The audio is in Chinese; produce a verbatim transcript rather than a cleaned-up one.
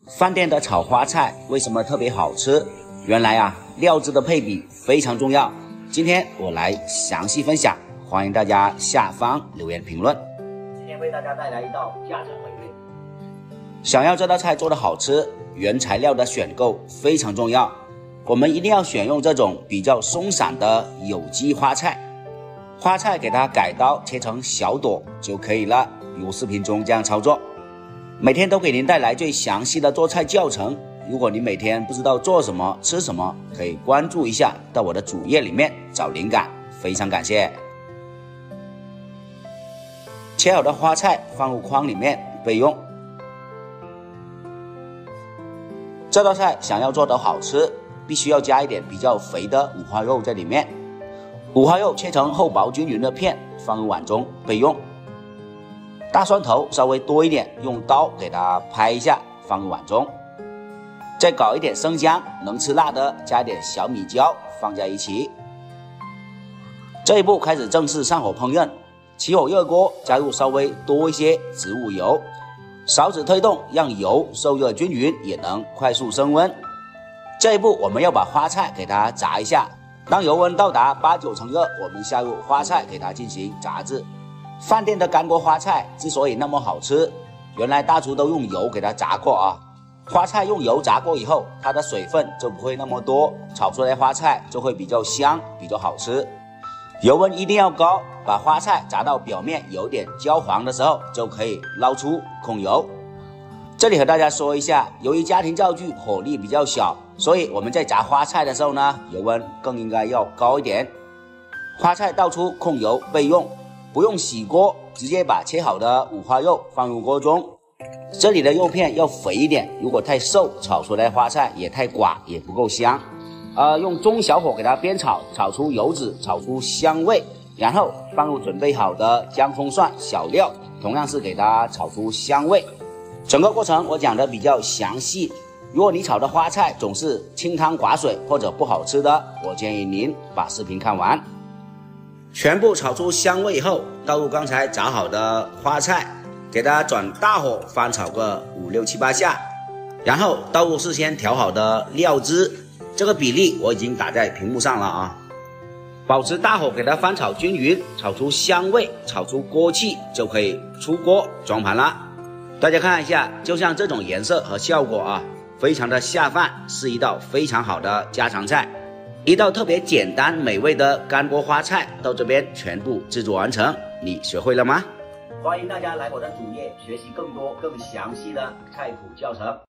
饭店的炒花菜为什么特别好吃？原来啊，料汁的配比非常重要。今天我来详细分享，欢迎大家下方留言评论。今天为大家带来一道家常美味。想要这道菜做得好吃，原材料的选购非常重要。我们一定要选用这种比较松散的有机花菜。花菜给它改刀切成小朵就可以了，如视频中这样操作。每天都给您带来最详细的做菜教程。如果您每天不知道做什么吃什么，可以关注一下，到我的主页里面找灵感，非常感谢。切好的花菜放入筐里面备用。这道菜想要做得好吃，必须要加一点比较肥的五花肉在里面。五花肉切成厚薄均匀的片，放入碗中备用。大蒜头稍微多一点，用刀给它拍一下，放入碗中。再搞一点生姜，能吃辣的加一点小米椒放在一起。这一步开始正式上火烹饪，起火热锅，加入稍微多一些植物油，勺子推动，让油受热均匀，也能快速升温。这一步我们要把花菜给它炸一下，当油温到达八九成热，我们下入花菜给它进行炸制。饭店的干锅花菜之所以那么好吃，原来大厨都用油给它炸过啊。花菜用油炸过以后，它的水分就不会那么多，炒出来花菜就会比较香，比较好吃。油温一定要高，把花菜炸到表面有点焦黄的时候，就可以捞出控油。这里和大家说一下，由于家庭灶具火力比较小，所以我们在炸花菜的时候呢，油温更应该要高一点。花菜倒出控油备用。不用洗锅，直接把切好的五花肉放入锅中。这里的肉片要肥一点，如果太瘦，炒出来花菜也太寡，也不够香。呃，用中小火给它煸炒，炒出油脂，炒出香味，然后放入准备好的姜、葱、蒜、小料，同样是给它炒出香味。整个过程我讲的比较详细。如果你炒的花菜总是清汤寡水或者不好吃的，我建议您把视频看完。全部炒出香味以后，倒入刚才炸好的花菜，给它转大火翻炒个五六七八下，然后倒入事先调好的料汁，这个比例我已经打在屏幕上了啊。保持大火给它翻炒均匀，炒出香味，炒出锅气，就可以出锅装盘了。大家看一下，就像这种颜色和效果啊，非常的下饭，是一道非常好的家常菜。一道特别简单美味的干锅花菜到这边全部制作完成，你学会了吗？欢迎大家来我的主页学习更多更详细的菜谱教程。